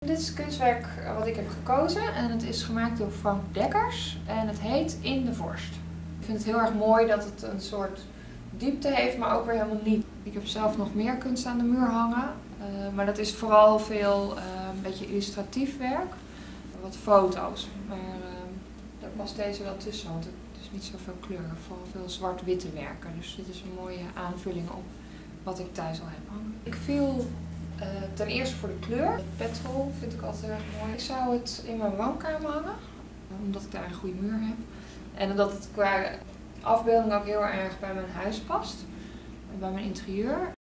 Dit is het kunstwerk wat ik heb gekozen en het is gemaakt door Frank Dekkers en het heet In de Vorst. Ik vind het heel erg mooi dat het een soort diepte heeft, maar ook weer helemaal niet. Ik heb zelf nog meer kunst aan de muur hangen, maar dat is vooral veel een beetje illustratief werk. Wat foto's, maar daar past deze wel tussen, want het is niet zoveel kleuren, vooral veel zwart-witte werken. Dus dit is een mooie aanvulling op wat ik thuis al heb hangen. Ik viel ten eerste voor de kleur. Petrol vind ik altijd erg mooi. Ik zou het in mijn woonkamer hangen, omdat ik daar een goede muur heb. En omdat het qua afbeelding ook heel erg bij mijn huis past, bij mijn interieur.